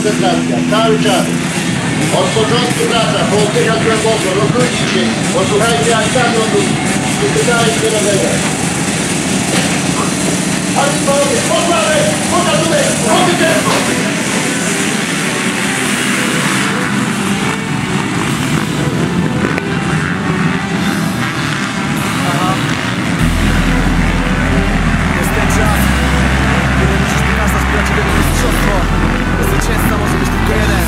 koncentracja, cały czas. Od początku praca, połączenia głęboko, rozluźnij się, posłuchajcie jak tak rozluźnij. Nie pytajcie nowego. Ale panowie, posłamy, pokazuję, chodźcie tempo! Jest ten czas, kiedy musisz pokazać prawdziwego mistrzostwo. Zwycięzca może być tylko jeden.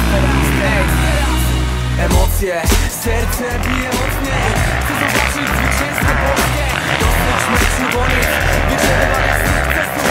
Emocje, serce bije mocniej. Chcę zobaczyć zwycięstwo polskie. Dosyć meczu, bo nic nie przebywa jak sukcesu.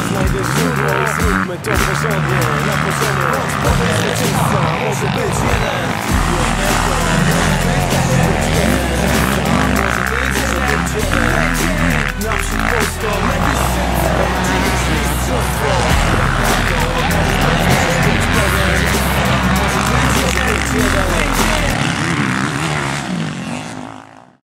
Zróbmy to porządnie, na poziomie. Zwycięzca może być jeden.